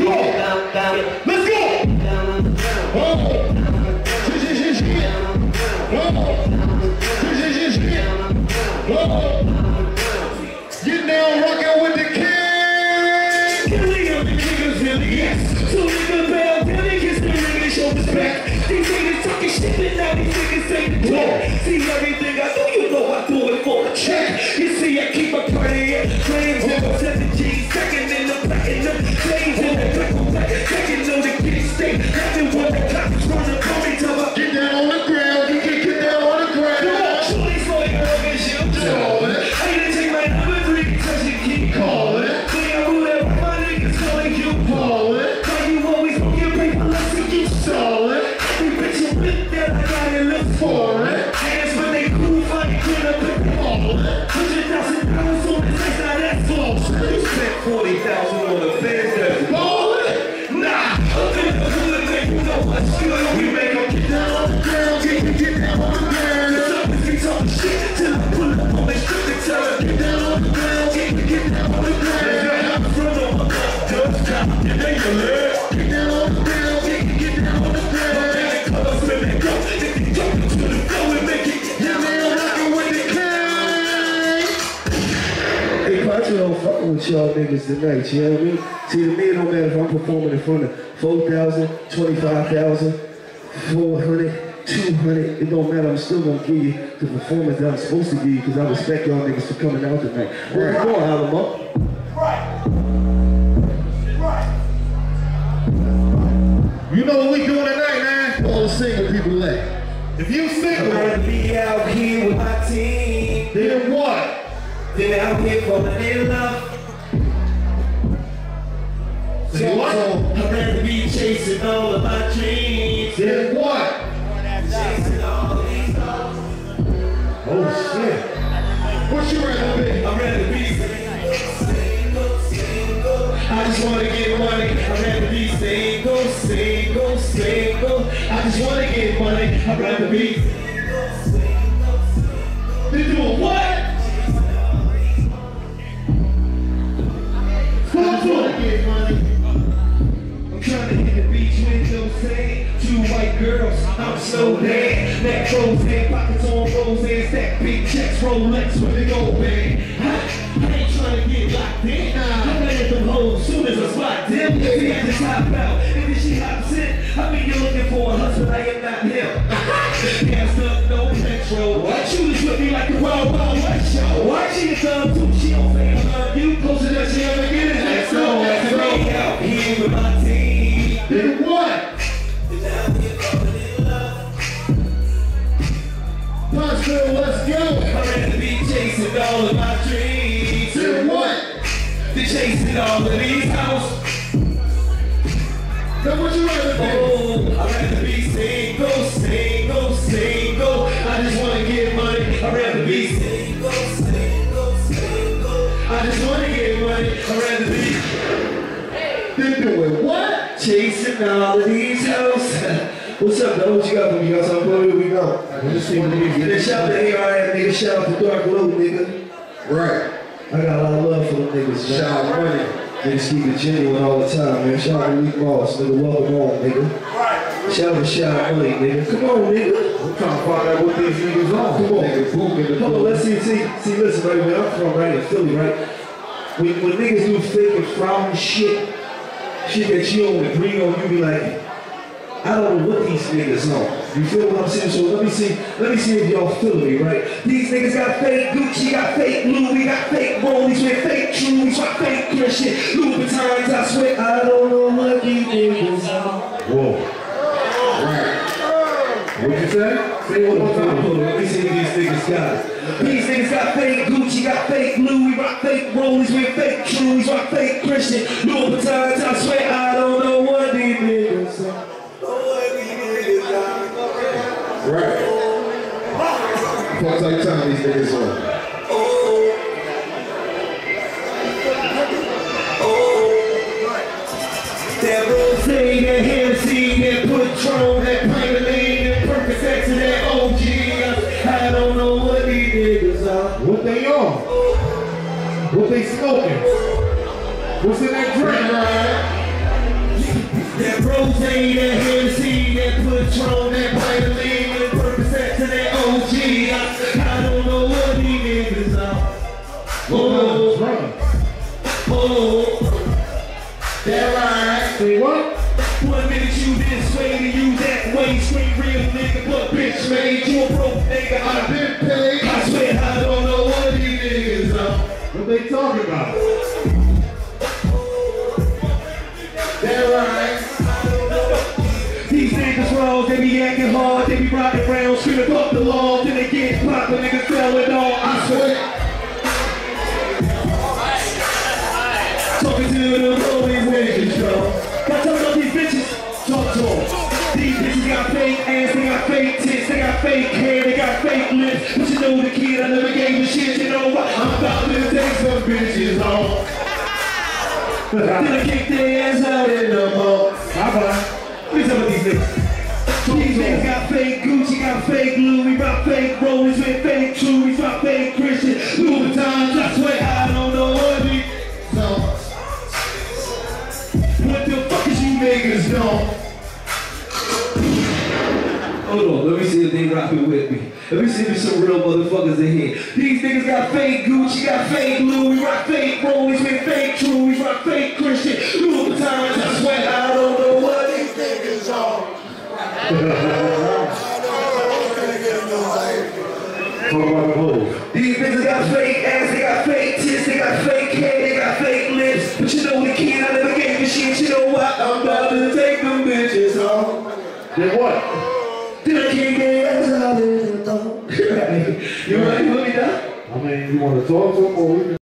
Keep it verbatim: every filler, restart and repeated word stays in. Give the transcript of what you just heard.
Come on. Let's go. Oh. Get down, rockin' with the king. Gillie on the niggas, really, yes. So niggas bell, Gillie gets the niggas show respect. These niggas talking shit, and now these niggas say the talk. See everything I do, you know I do it for a check. You see, I keep a party at flames in the seven G, second in the platinum, flames in the black on black, second on the kid state. Nothing when the cops running for me, tell her, get down on the ground, you can get down on the ground. Come on, shorty, slow your girl, and she'll do it. I need to take my number three, cause you keep calling. Say I rule that my niggas calling you calling. Why you always on your paper, let's see you solid. Every bitch you with that I got it look for it. Hands when they cool, fight, get up and call it. Hundred thousand dollars on the face, now that's false. You spent forty thousand on the fans that's ballin'. Nah, up in the hood, man, you know what's good. We make them get down on the ground, get, get down on the ground. It's up and we talking shit till I pull up on they strip and tell her, get down on the ground, get, get down on the ground. I'm front of my just cop, and they can live. Get down on the ground, get, get down on the ground. Make it close, when they go, they can jump into the flow and make it. Yeah, man, rockin' with the king. Hey, Pottsville don't fucking with y'all niggas tonight, you know what I mean? See, to me, it don't matter if I'm performing in front of four thousand, twenty-five thousand, four hundred, two hundred, it don't matter, I'm still gonna give you the performance that I'm supposed to give you because I respect y'all niggas for coming out tonight. Where you going, Alamo? Right. Right. You know what we doing tonight, man? All the single people left. If you single, I'd rather be out here with my team. then what? Then out here falling in love. Then what? I'd rather be chasing all of my dreams. Then what? Chasing all these goals. Oh shit. What you rather be? I'd rather be single, single. I just wanna get money. I'd rather be single, single, single. I just wanna get money. I'd rather be single, single, single. They doing what? I just wanna get money. I'm trying to hit the beach window, say two white girls, I'm so dead. Neck froze head, pockets on rose head, stack big checks, Rolex with the gold bag. I, I ain't trying to get locked in. I'm letting them hoes soon as I spot them. See, I just hop out, and then she hops in. I mean, you're looking for a husband, I am not him. Gas up, no petrol. Shooters with me like the Wild Wild West show. Why she a thumb too? She don't say I love you. Closer than she ever get it. Let's go, let's go. Out here with my team. Then what? Pottsville, let's go. I'd rather be chasing all of my dreams. Then what? Than chasing all of these houses. Then what you rather be? Oh, I'd rather be single, single, single. I just wanna get money. I'd rather be single, single, single. I just wanna get money. I'd rather be Then doing what? chasing all of these hoes. What's up, though? What you got for me? You got something for me? Where we go? Just see what niggas Then shout out to A R M, nigga. Shout out to Dark Low, nigga. Right. I got a lot of love for them niggas, man. Shout out money. Niggas keep it genuine all the time, man. Shout out to Leak Moss, nigga. Welcome home, nigga. Shout out to Shout out Money, nigga. Come on, nigga. I'm trying to find out what these niggas on. Come on. Niggas booming the Come on, let's see, see, see, listen, right, where I'm from, right, in Philly, right? When, when niggas do fake and frown shit, shit that you don't agree on, you be like, I don't know what these niggas on. You feel what I'm saying? So let me see, let me see if y'all feel me, right? These niggas got fake Gucci, got fake Louis, got fake Rollies, with fake Trues, got fake Christian, Louboutins, I swear I don't know what these niggas on. Whoa. Right. What'd you say? Say it one more time, hold on. Let me see if these niggas got it. These niggas got fake Gucci, got fake Louis, rock fake Rollies, with fake Trues, rock fake Christian, Louboutins, I swear I don't know what these niggas on. Right. What type of time these niggas on? That rose, that Hennessy, that Patron, that Pioneer, that Percocet, and that O G. I don't know what these niggas are. What they on? What they smoking? What's in that drink, right? That rose, that Hennessy, that Patron, that Vitamin, that Percocet to that O G. I, I don't know what these niggas are. Oh, oh, that right. Say what? One minute you this way, to you that way. Straight real nigga, but bitch made you a broke nigga. I've been paid. I swear I don't know what these niggas are. What they talking about? That right. These niggas wrong, they be acting hard, they be rocking around, screaming fuck the law, then they get popped, the niggas sell it all, I swear. Talking to the rolling niggas, yo. Got talking about these bitches, talk to them. These bitches got fake ass, they got fake tits, they got fake hair, they got fake lips. But you know the kid, I never gave a shit, you know what? I'm about to take some bitches home. Then I kick their ass out in the mall. Bye-bye. Let me tell you these niggas. These niggas got fake Gucci, got fake Louis, rock fake Rollies with fake Chewies, rock fake Christian, Louboutins. I swear I don't know what these are. What the fuck is you niggas know? Hold on, let me see if they rockin' with me. Let me see if there's some real motherfuckers in here. These niggas got fake Gucci, got fake Louis, rock fake Rollies with fake Chewies, rock fake Christian, Louboutins. I swear I don't know what these niggas are. Talk about the hoes. These niggas got fake ass, they got fake tits, they got fake hair, they got fake lips. But you know the kid, I never gave a shit. You know what? I'm about to take them bitches home. Then what? Then I kick their ass out in the door. You ready for me now? I mean, you want to talk to them or we can